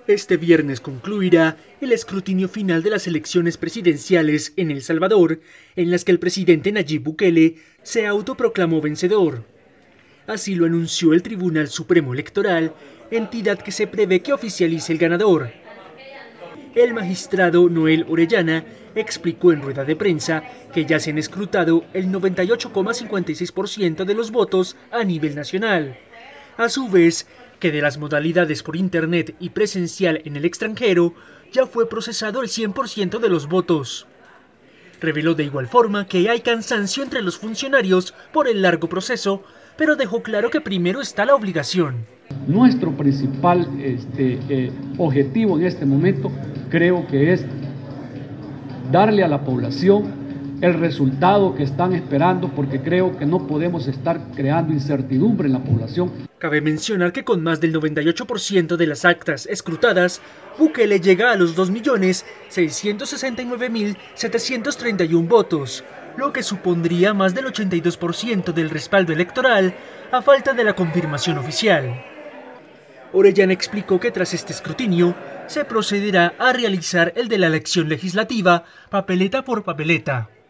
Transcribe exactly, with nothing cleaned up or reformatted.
Este viernes concluirá el escrutinio final de las elecciones presidenciales en El Salvador, en las que el presidente Nayib Bukele se autoproclamó vencedor. Así lo anunció el Tribunal Supremo Electoral, entidad que se prevé que oficialice el ganador. El magistrado Noel Orellana explicó en rueda de prensa que ya se han escrutado el noventa y ocho coma cincuenta y seis por ciento de los votos a nivel nacional. A su vez, que de las modalidades por internet y presencial en el extranjero, ya fue procesado el cien por ciento de los votos. Reveló de igual forma que hay cansancio entre los funcionarios por el largo proceso, pero dejó claro que primero está la obligación. Nuestro principal este, eh, objetivo en este momento creo que es darle a la población el resultado que están esperando, porque creo que no podemos estar creando incertidumbre en la población. Cabe mencionar que con más del noventa y ocho por ciento de las actas escrutadas, Bukele llega a los dos millones seiscientos sesenta y nueve mil setecientos treinta y uno votos, lo que supondría más del ochenta y dos por ciento del respaldo electoral a falta de la confirmación oficial. Orellana explicó que tras este escrutinio se procederá a realizar el de la elección legislativa papeleta por papeleta.